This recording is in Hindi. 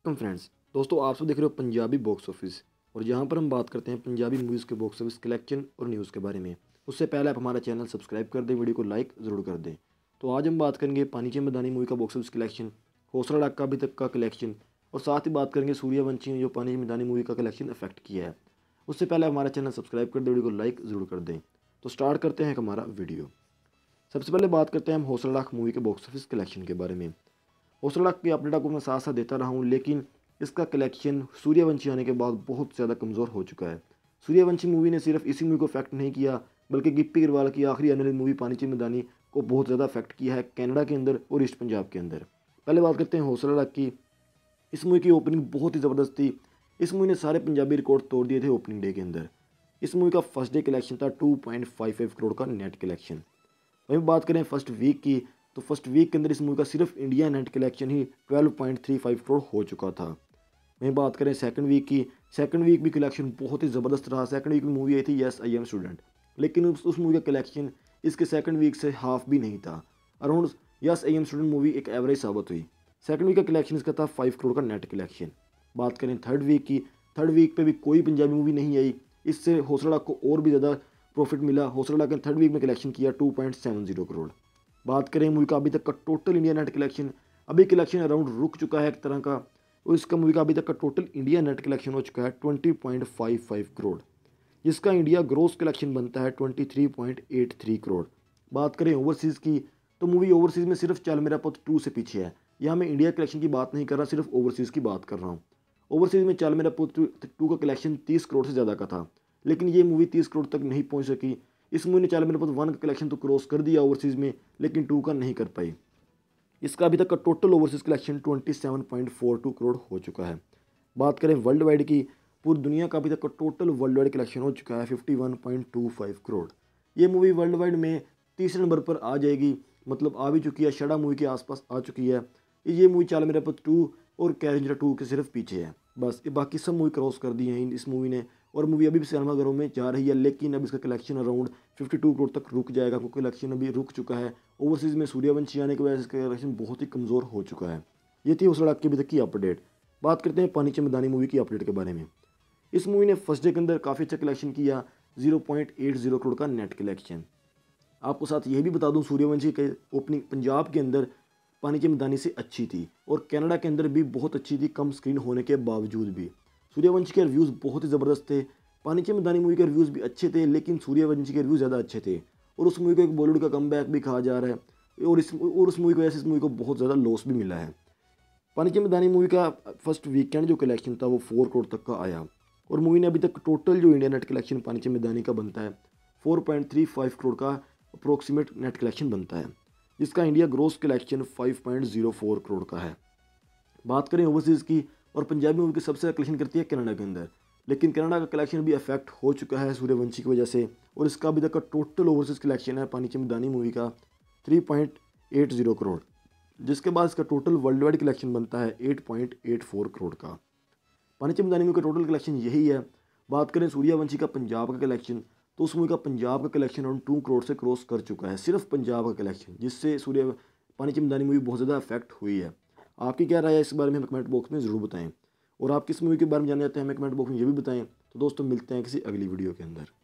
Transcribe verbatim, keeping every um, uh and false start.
Welcome friends. दोस्तों आप सब देख रहे हो पंजाबी बॉक्स ऑफिस और यहाँ पर हम बात करते हैं पंजाबी मूवीज़ के बॉक्स ऑफिस कलेक्शन और न्यूज़ के बारे में। उससे पहले आप हमारा चैनल सब्सक्राइब कर दें, वीडियो को लाइक ज़रूर कर दें। तो आज हम बात करेंगे पानी की मदानी मूवी का बॉक्स ऑफिस कलेक्शन, हौसला डाक का अभी तक का कलेक्शन और साथ ही बात करेंगे सूर्यवंशी ने जो पानी की मदानी मूवी का कलेक्शन इफेक्ट किया है। उससे पहले हमारा चैनल सब्सक्राइब कर दें, वीडियो को लाइक ज़रूर कर दें। तो स्टार्ट करते हैं हमारा वीडियो। सबसे पहले बात करते हैं हम हौसला डाक मूवी के बॉक्स ऑफिस कलेक्शन के बारे में। हौसला डाक की अपडेट आपको मैं साथ साथ देता रहा हूँ, लेकिन इसका कलेक्शन सूर्यवंशी आने के बाद बहुत ज़्यादा कमज़ोर हो चुका है। सूर्यवंशी मूवी ने सिर्फ इसी मूवी को इफेक्ट नहीं किया, बल्कि गिप्पी गरवाल की आखिरी आने वाली मूवी पानी की मदानी को बहुत ज़्यादा इफेक्ट किया है कनाडा के अंदर और ईस्ट पंजाब के अंदर। पहले बात करते हैं हौसला डाक की। इस मूवी की ओपनिंग बहुत ही ज़बरदस्त थी। इस मूवी ने सारे पंजाबी रिकॉर्ड तोड़ दिए थे ओपनिंग डे के अंदर। इस मूवी का फर्स्ट डे कलेक्शन था two point five five crore का नेट कलेक्शन। वहीं बात करें फर्स्ट वीक की, तो फर्स्ट वीक के अंदर इस मूवी का सिर्फ इंडिया नेट कलेक्शन ही twelve point three five crore हो चुका था। वहीं बात करें सेकंड वीक की, सेकंड वीक भी कलेक्शन बहुत ही ज़बरदस्त रहा। सेकंड वीक में मूवी आई थी यस आई एम स्टूडेंट, लेकिन उस उस मूवी का कलेक्शन इसके सेकंड वीक से हाफ भी नहीं था। Around yes I am student movie एक एवरेज साबित हुई। सेकंड वीक का कलेक्शन इसका था फाइव करोड़ का नेट कलेक्शन। बात करें थर्ड वीक की, थर्ड वीक पे भी कोई पंजाबी मूवी नहीं आई। इससे हौसला डाक को और भी ज़्यादा प्रॉफिट मिला। हौसला डाक ने थर्ड वीक में कलेक्शन किया two point seven zero crore. बात करें मूवी का अभी तक का टोटल इंडिया नेट कलेक्शन, अभी कलेक्शन अराउंड रुक चुका है एक तरह का, और इसका मूवी का अभी तक का टोटल इंडिया नेट कलेक्शन हो चुका है twenty point five five crore, जिसका इंडिया ग्रोस कलेक्शन बनता है twenty three point eight three crore. बात करें ओवरसीज़ की, तो मूवी ओवरसीज़ में सिर्फ चल मेरा पुत टू से पीछे है। यहाँ मैं इंडिया कलेक्शन की बात नहीं कर रहा, सिर्फ ओवरसीज़ की बात कर रहा हूँ। ओवरसीज़ में चल मेरा पुत टू का कलेक्शन तीस करोड़ से ज़्यादा का था, लेकिन ये मूवी तीस करोड़ तक नहीं पहुँच सकी। इस मूवी ने चल मेरा पुत वन का कलेक्शन तो क्रॉस कर दिया ओवरसीज़ में, लेकिन टू का नहीं कर पाई। इसका अभी तक का total overseas collection twenty seven point four two crore हो चुका है। बात करें वर्ल्ड वाइड की, पूरी दुनिया का अभी तक का टोटल वर्ल्ड वाइड कलेक्शन हो चुका है fifty one point two five crore. ये मूवी वर्ल्ड वाइड में तीसरे नंबर पर आ जाएगी, मतलब आ भी चुकी है, शड़ा मूवी के आसपास आ चुकी है। ये मूवी चाल मेरा पुत टू और कैरेंजर टू के सिर्फ पीछे है। बस ये बाकी सब मूवी क्रॉस कर दी हैं इस मूवी ने, और मूवी अभी भी सिनेमाघरों में जा रही है, लेकिन अब इसका collection around fifty two crore तक रुक जाएगा, क्योंकि कलेक्शन अभी रुक चुका है। ओवरसीज़ में सूर्यवंशी आने की वजह से इसका कलेक्शन बहुत ही कमज़ोर हो चुका है। ये थी हौसला डाक की अभी तक की अपडेट। बात करते हैं पानी की मदानी मूवी की अपडेट के बारे में। इस मूवी ने फर्स्ट डे के अंदर काफ़ी अच्छा कलेक्शन किया, zero point eight zero crore का नेट कलेक्शन। आपको साथ ये भी बता दूं, सूर्यवंशी के ओपनिंग पंजाब के अंदर पानी की मदानी से अच्छी थी, और कनाडा के अंदर भी बहुत अच्छी थी, कम स्क्रीन होने के बावजूद भी। सूर्यवंशी के रिव्यूज़ बहुत ही ज़बरदस्त थे। पानी की मदानी मूवी के रिव्यूज़ भी अच्छे थे, लेकिन सूर्यवंशी के रिव्यूज़ ज़्यादा अच्छे थे, और उस मूवी को एक बॉलीवुड का कमबैक भी कहा जा रहा है, और इस और उस मूवी की वजह से इस मूवी को बहुत ज़्यादा लॉस भी मिला है। पानी की मदानी मूवी का फर्स्ट वीकेंड जो कलेक्शन था वो फोर करोड़ तक का आया, और मूवी ने अभी तक टोटल जो इंडिया नेट कलेक्शन पानी की मदानी का बनता है four point three five crore का अप्रोक्सीमेट नेट कलेक्शन बनता है, जिसका India gross collection five point zero four crore का है। बात करें ओवरसीज़ की, और पंजाबी मूवी की सबसे ज़्यादा कलेक्शन करती है कनाडा के अंदर, लेकिन कनाडा का कलेक्शन भी अफेक्ट हो चुका है सूर्यवंशी की वजह से, और इसका अभी तक का टोटल ओवरसीज़ कलेक्शन है पानी की मदानी मूवी का three point eight zero crore, जिसके बाद इसका टोटल वर्ल्ड वाइड कलेक्शन बनता है eight point eight four crore का। पानी की मदानी मूवी का टोटल कलेक्शन यही है। बात करें सूर्यवंशी का पंजाब का कलेक्शन, तो उस मूवी का पंजाब का कलेक्शन अराउंड टू करोड़ से क्रॉस कर चुका है, सिर्फ पंजाब का कलेक्शन, जिससे सूर्य पानी की मदानी मूवी बहुत ज़्यादा अफेक्ट हुई है। आपकी क्या राय है इस बारे में हमें कमेंट बॉक्स में ज़रूर बताएं, और आप किस मूवी के बारे में जानना चाहते हैं हमें कमेंट बॉक्स में ये भी बताएं। तो दोस्तों मिलते हैं किसी अगली वीडियो के अंदर।